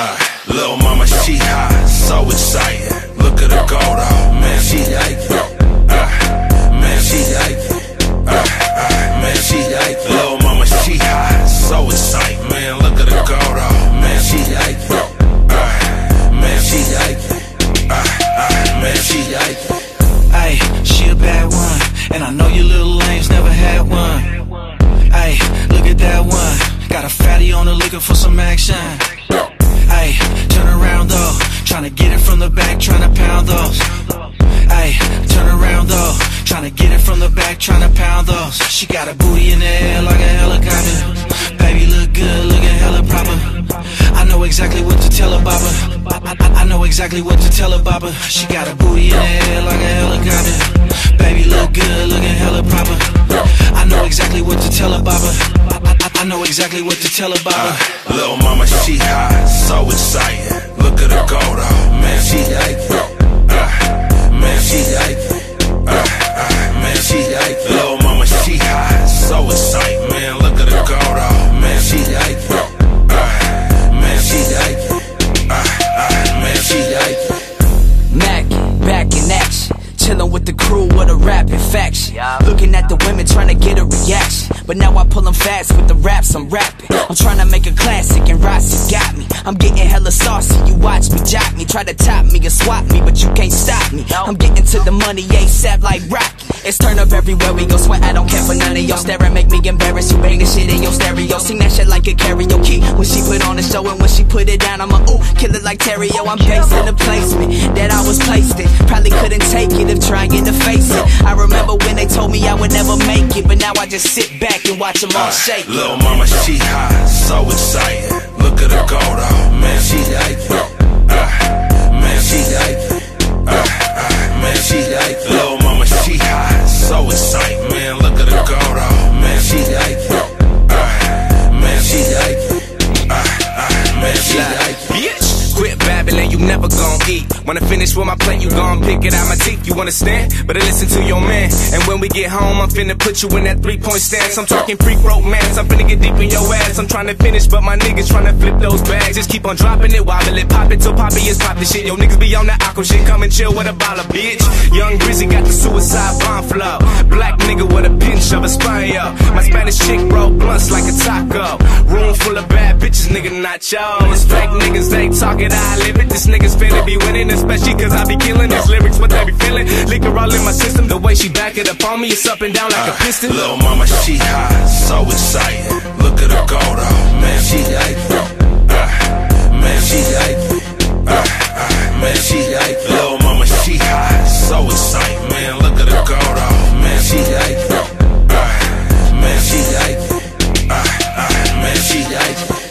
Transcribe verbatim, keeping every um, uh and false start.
Uh, little mama, she hot, so excited. Look at her go though, man, she like it. Uh, man, she like it. Uh, uh, man, she like it. Little mama, she hot, so excited. Man, look at her go though, man, she like it. Uh, man, she like it. Uh, uh, man, she like it. Ayy, she a bad one, and I know you little lames never had one. Ayy, look at that one, got a fatty on her looking for some action. Ayy, turn around though, tryna get it from the back, tryna pound those. Ayy, turn around though, tryna get it from the back, tryna pound those. She got a booty in the air like a helicopter. Baby look good, looking hella proper. I know exactly what to tell her, Baba. I, I, I know exactly what to tell her, Baba. She got a booty in the air like a helicopter. Baby look good, looking hella proper. I know exactly what to tell her, Baba. I, I, I know exactly what to tell her, Baba. Uh, little mama, she hot, so excited. Look at her go though, man, she like it. Uh, man, she like it. Uh, uh, man, she like it. Little mama, she hot, so excited. Man, look at her go though, man, she like it. Uh, man, she like it. Uh, uh, man, she like it. Mac, back in action. Chillin' with the crew with a rapping faction. Looking at the women trying to get a reaction. But now I pull them fast with the raps I'm rapping. I'm trying to make a classic and Rossi got me. I'm getting hella saucy, you watch me jock me. Try to top me or swap me, but you can't stop me. I'm getting to the money ASAP like Rocky. It's turn up everywhere we go, swear I don't care for none of y'all. Staring make me embarrassed, you bang the shit in your stereo. Sing that shit like a karaoke. When she put on the show and when she put it down, I'm a ooh, kill it like Terry. Yo, I'm basing the placement that I was placed in. Probably couldn't take it if trying to face it. I remember when they told me I would never make it, but now I just sit back and watch them all uh, shake. Little mama, she hot, so excited. Look at her go though, man, she like it. Uh, man, she like it. Uh, uh, man, she like it. Little mama, she hot, so excited. Man, look at her go though, man, she like it. Uh, man, she like it. Uh, uh, man, she like it. Bitch, quit babbling, you never gon' eat. Wanna finish with my plate, you gon' pick it out my teeth. You understand? Better listen to your man. And when we get home, I'm finna put you in that three-point stance. I'm talking freak romance, I'm finna get deep in your ass. I'm trying to finish, but my niggas trying to flip those bags. Just keep on dropping it, wobble it, pop it till Poppy is pop the shit. Yo, niggas be on the aqua shit, come and chill with a baller, bitch. Young Brizzy got the suicide bomb flow. Black nigga with a pinch of Espanol. My Spanish chick roll blunts like a taco. Room full of bad bitches, nigga, not yours. Fake niggas, they talk it, I live it. This nigga's finna be winning, especially cause I be killing these lyrics, what they be feeling. Liquor all in my system, the way she back it up on me, it's up and down like uh, a piston. Little mama, she hot, so excited. Look at her go though, man, she like it. Uh, man, she like it. Uh, uh, man, she like it. Little mama, she hot, so excited. Man, look at her go though, man, she like it. Uh, man, she like it. Uh, uh, man, she like it.